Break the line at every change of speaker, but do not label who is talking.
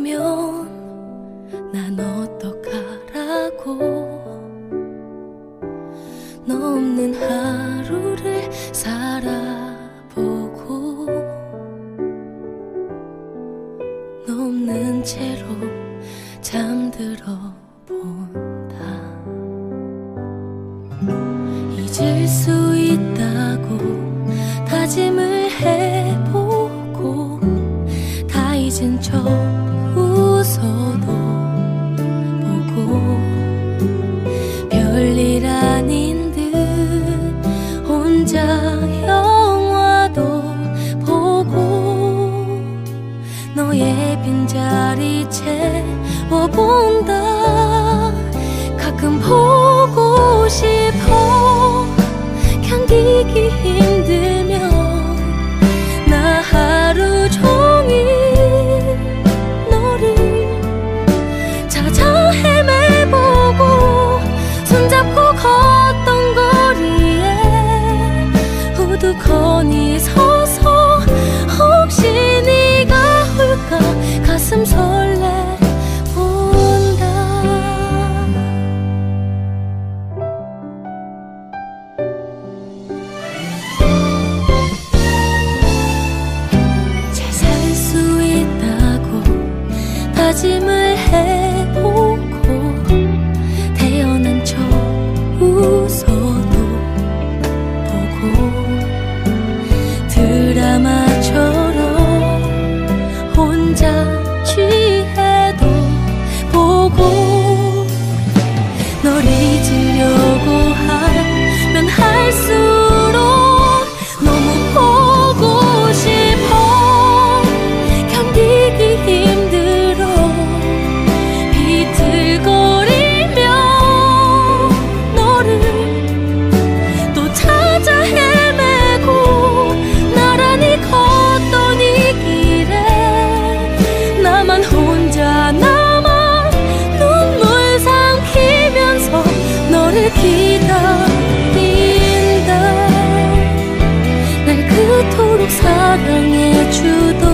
아니면 난 어떡하라고. 너 없는 하루를 살아보고 너 없는 채로 잠들어 본다. 잊을 수 있다고 다짐을 해보고 다 잊은 척 웃어도 보고 별일 아닌 듯 혼자 영화도 보고 너의 빈자리 채워본다. 가끔 보고 싶어. 견디기 힘들면 나 하루 종일 너를 찾아 헤매보고 손잡고 걷던 거리에 우두커니 서서 혹시 네가 올까 가슴 설레본다. 잘 살 수 있다고 다짐을 해보고 태어난 척 웃어도 보고 드라마처럼 혼자 취해도 보고 널 잊으려고 하면 할수록 너무 보고 싶어. 견디기 힘들어. 비틀거리며 너를 또 찾아 헤매고 나란히 걷던 이 길에 나만 혼자 남아 눈물 삼키면서 너를 기다린다. 날 그토록 사랑해주던